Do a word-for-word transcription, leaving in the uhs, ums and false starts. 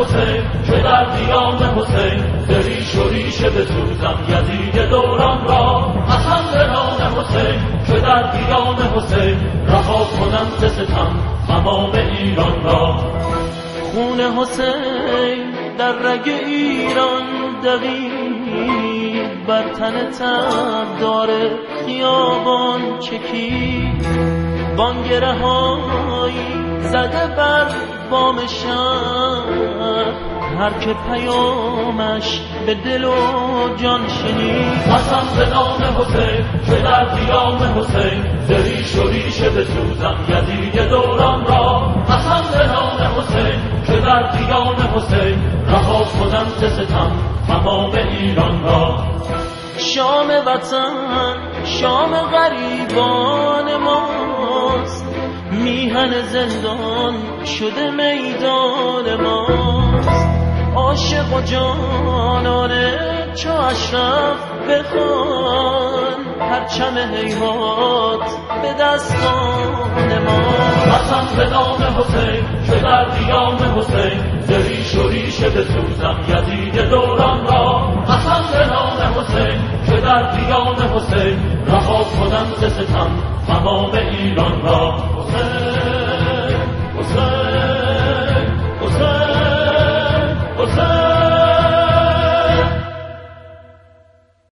حسین که در دیان حسین دریش و ریشه بسوزم یزید دوران را. حسن به نام حسین که در دیان حسین رها کنم ز ستم تمام ایران را. خون حسین در رگ ایران دوید، بر تن تبدار خیابان چکید. بانگره هایی زده بر بام شهر، هر که پیامش به دل و جان شنید. حسن به نام حسین که در دیان حسین دریش و ریشه بسوزم یزید دوران را. حسن به نام حسین که در دیان حسین رها کنم ز ستم تمام ایران را. شام وطن شام غریبان ماست، میهن زندان شده میدان ماست. عاشق و جانانه چو اشرف بخوان، پرچم هیهات به دستان ما. حسن به نام حسین که در دیان حسین دریش و ریشه بسوزم یزید دوران را. حسن به نام حسین که در دیان حسین رها کنم ز ستم تمام ایران را. حسین حسین